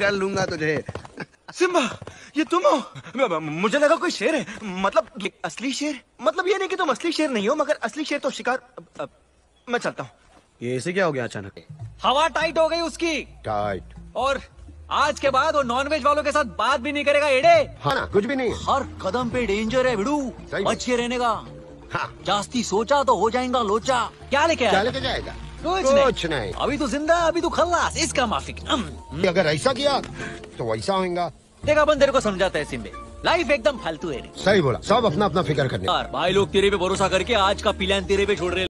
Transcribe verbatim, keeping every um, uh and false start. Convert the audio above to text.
पकड़ लूंगा तुझे। सिम्बा, ये तुम हो? मुझे लगा कोई शेर है, मतलब ये असली शेर। मतलब ये नहीं कि तुम असली शेर नहीं हो, मगर असली शेर तो शिकार। अब, अब, मैं चलता हूँ। ये इसे क्या हो गया अचानक? हवा टाइट हो गई उसकी। टाइट। और आज के बाद वो नॉनवेज वालों के साथ बात भी नहीं करेगा एड़े। हाँ ना, कुछ भी नहीं। हर कदम पे डेंजर है भिड़ू, बच के रहने का। हाँ। जास्ती सोचा तो हो जाएगा लोचा। क्या लेके क्या आया? लेके जाएगा? कुछ, कुछ नहीं।, नहीं। अभी तो जिंदा, अभी तो खल्लास, इसका माफिक। अगर ऐसा किया तो वैसा होगा। देखा, अपन तेरे को समझाता है सिम्बे, लाइफ एकदम फालतू है। सही बोला, सब अपना अपना फिक्र करने। भाई लोग तेरे पे भरोसा करके आज का प्लान तेरे पे छोड़ रहे।